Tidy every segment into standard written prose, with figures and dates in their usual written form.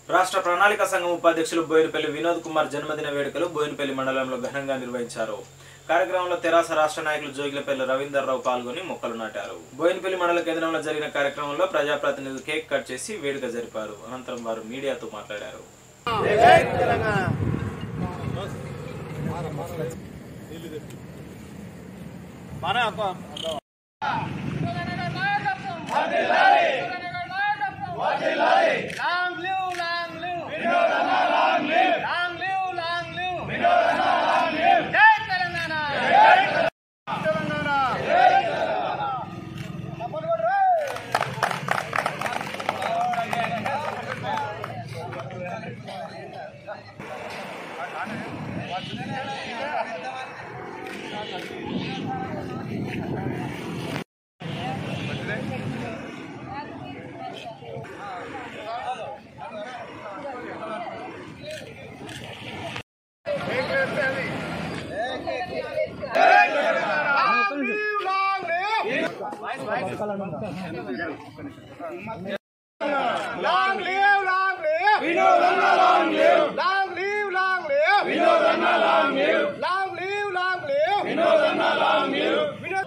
రాష్ట్ర ప్రణాళిక సంఘం ఉపాధ్యక్షులు బోయినపల్లి వినోద్ కుమార్ జన్మదిన వేడుకలు బోయినపల్లి మండలంలో ఘనంగా నిర్వహించారు. కార్యక్రమంలో తెరాస రాష్ట్ర నాయకులు జోగిలపల్లి రవీందర్రావు పాల్గొని మొక్కలు నాటారు. బోయినపల్లి మండల కేంద్రంలో జరిగిన కార్యక్రమంలో ప్రజాప్రతినిధులు కేక్ కట్ చేసి వేడుక జరిపారు. అనంతరం వారు మీడియాతో మాట్లాడారు. Long live, long live. Vinodana, long live. Long live, long live. Vinodana, long live. Long live, long live. Vinodana, long live.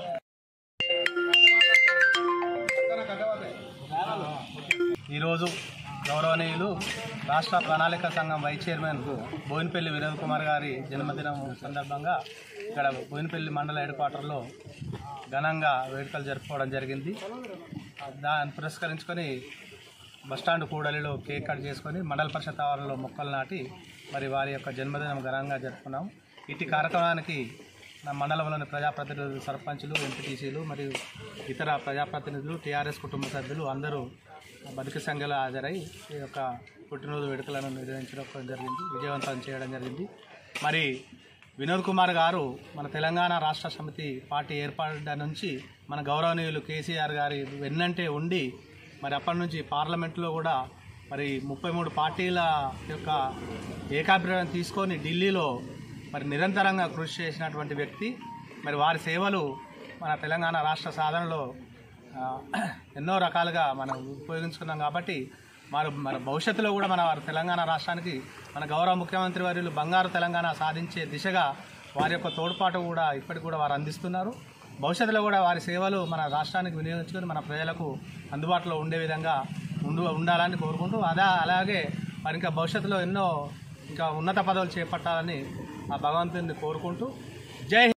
ఈరోజు గౌరవనీయులు రాష్ట్ర ప్రణాళిక సంఘం వైస్ చైర్మన్ బోయినపల్లి వినోద్ కుమార్ గారి జన్మదినం సందర్భంగా ఇక్కడ బోయినపల్లి మండల హెడ్ క్వార్టర్లో ఘనంగా వేడుకలు జరుపుకోవడం జరిగింది. దాన్ని పురస్కరించుకొని బస్టాండ్ కూడలిలో కేక్ కట్ చేసుకొని మండల పరిషత్ ఆవరణలో మొక్కలు నాటి మరి వారి యొక్క జన్మదినం ఘనంగా జరుపుకున్నాం. ఇటు కార్యక్రమానికి నా మండలంలోని ప్రజాప్రతినిధులు, సర్పంచులు, ఎంపీటీసీలు మరియు ఇతర ప్రజాప్రతినిధులు, టీఆర్ఎస్ కుటుంబ సభ్యులు అందరూ బతుకు సంఖ్యలో హాజరై ఈ యొక్క పుట్టినరోజు వేడుకలను నిర్వహించడం జరిగింది, విజయవంతం చేయడం జరిగింది. మరి వినోద్ కుమార్ గారు మన తెలంగాణ రాష్ట్ర సమితి పార్టీ ఏర్పడ్డ నుంచి మన గౌరవనీయులు కేసీఆర్ గారి వెన్నంటే ఉండి మరి అప్పటి నుంచి పార్లమెంట్లో కూడా మరి 33 పార్టీల యొక్క ఏకాభిప్రాయం తీసుకొని ఢిల్లీలో మరి నిరంతరంగా కృషి చేసినటువంటి వ్యక్తి. మరి వారి సేవలు మన తెలంగాణ రాష్ట్ర సాధనలో ఎన్నో రకాలుగా మనం ఉపయోగించుకున్నాం. కాబట్టి మన భవిష్యత్తులో కూడా మన తెలంగాణ రాష్ట్రానికి మన గౌరవ ముఖ్యమంత్రి వర్యులు బంగారు తెలంగాణ సాధించే దిశగా వారి యొక్క తోడ్పాటు కూడా ఇప్పటికి కూడా వారు అందిస్తున్నారు. భవిష్యత్తులో కూడా వారి సేవలు మన రాష్ట్రానికి వినియోగించుకొని మన ప్రజలకు అందుబాటులో ఉండే విధంగా ఉండాలని కోరుకుంటూ అలాగే మరి ఇంకా భవిష్యత్తులో ఎన్నో ఇంకా ఉన్నత పదవులు చేపట్టాలని ఆ భగవంతుని కోరుకుంటూ జై